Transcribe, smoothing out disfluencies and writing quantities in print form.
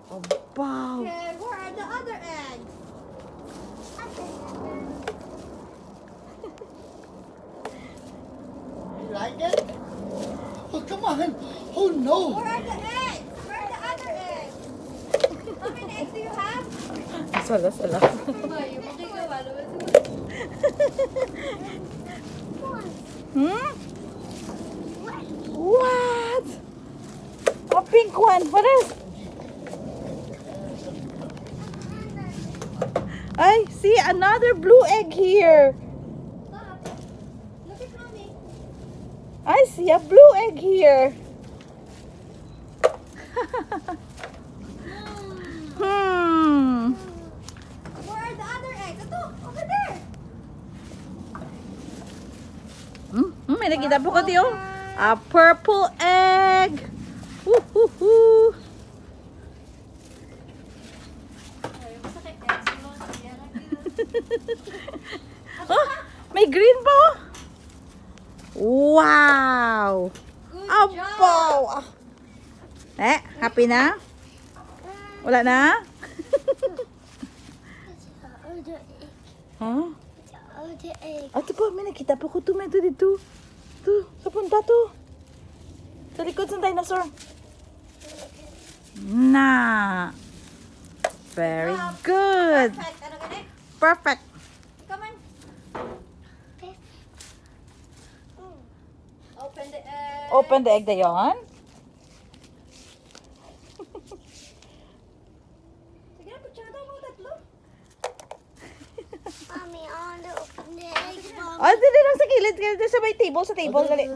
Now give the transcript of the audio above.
Wow. Okay, where are the other eggs? You like it? Oh, come on. Oh, no. Where are the eggs? Where are the other eggs? How many eggs do you have? Sala. Hmm? What? A pink one. What else? I see another blue egg here. Stop. Look at mommy. I see a blue egg here. Hmm. Where are the other eggs? Ito, over there. May nakita po ko tiyo. A purple egg. Woo-hoo-hoo. Oh, may green po. Wow. Good Apo. job. Happy na? Wala na? Huh? Ito po, may nakita po ko tomato dito. Ito, sa punta to. Sa likod ng dinosaur. Na. Very good. Perfect. Ano gani? Perfect. Come on. Open the egg. Open the egg na yon. Sige na, kutsara mo tatlo. Mommy, I want to open the egg. Oh, dito lang sa gilid. Sa may table. Sa table. Dali.